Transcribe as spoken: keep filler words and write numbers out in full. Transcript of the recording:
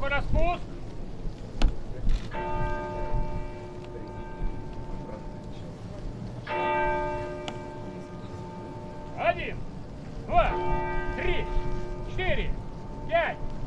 Руку на спуск. Один, два, три, четыре, пять,